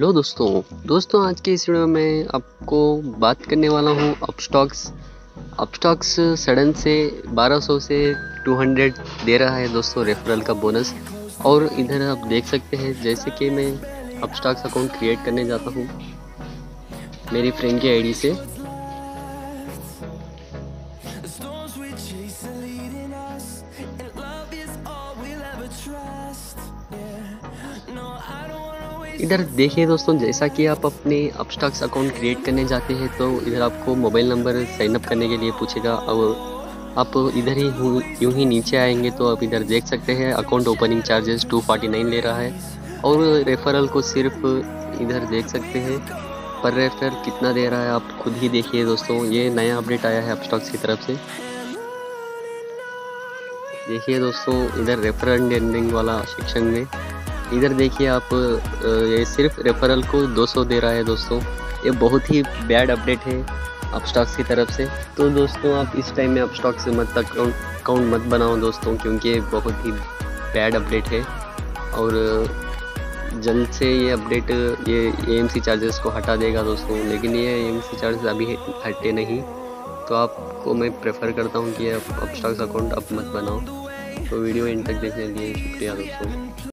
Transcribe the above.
Hello दोस्तों आज के इस वीडियो में मैं आपको बात करने वाला हूँ अपस्टॉक्स सडन से 1200 से 200 दे रहा है दोस्तों रेफरल का बोनस। और इधर आप देख सकते हैं जैसे कि मैं अपस्टॉक्स अकाउंट क्रिएट करने जाता हूँ मेरी फ्रेंड की आईडी से। इधर देखिए दोस्तों, जैसा कि आप अपने अपस्टॉक्स अकाउंट क्रिएट करने जाते हैं तो इधर आपको मोबाइल नंबर साइन अप करने के लिए पूछेगा। और आप इधर ही यूं ही नीचे आएंगे तो आप इधर देख सकते हैं अकाउंट ओपनिंग चार्जेस 249 ले रहा है। और रेफरल को सिर्फ इधर देख सकते हैं पर रेफरल कितना दे रहा है आप खुद ही देखिए दोस्तों। ये नया अपडेट आया है अपस्टॉक्स की तरफ से। देखिए दोस्तों, इधर रेफरल एंडिंग वाला सेक्शन में इधर देखिए आप, ये सिर्फ रेफरल को 200 दे रहा है दोस्तों। ये बहुत ही बैड अपडेट है अपस्टॉक्स की तरफ से। तो दोस्तों आप इस टाइम में अपस्टॉक्स से मत अकाउंट मत बनाओ दोस्तों, क्योंकि ये बहुत ही बैड अपडेट है। और जल्द से ये अपडेट ये AMC चार्जेस को हटा देगा दोस्तों, लेकिन ये AMC चार्जेस अभी हटे नहीं। तो आपको मैं प्रेफर करता हूँ कि आप अपस्टॉक्स अकाउंट अब मत बनाओ। तो वीडियो एंड तक देखने के लिए शुक्रिया दोस्तों।